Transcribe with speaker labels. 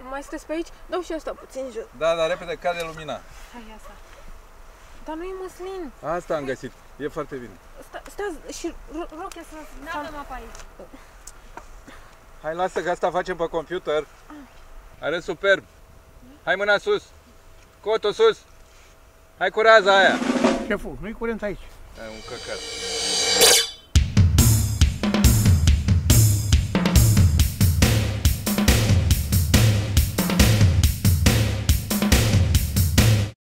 Speaker 1: mai sunteți pe aici? Dau și asta puțin jos.
Speaker 2: Da, dar repede, cade lumina.
Speaker 1: Hai, asta. Dar nu e măslin.
Speaker 2: Asta am găsit. E foarte bine.
Speaker 1: Stați și rochia să...
Speaker 3: N-avem apă aici.
Speaker 2: Hai, lasă că asta facem pe computer. Arăt superb. Hai mâna sus. Cotul sus. Hai cu raza aia.
Speaker 4: Șeful, nu-i curent aici.
Speaker 2: Ai un căcat.